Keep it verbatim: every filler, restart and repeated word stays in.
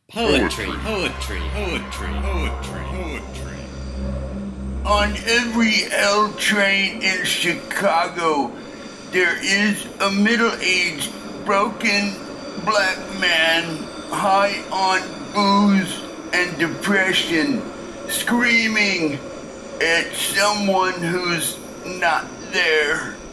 Poetry, poetry, poetry, poetry, poetry. On every L train in Chicago, there is a middle-aged, broken black man high on booze and depression, screaming at someone who's not there.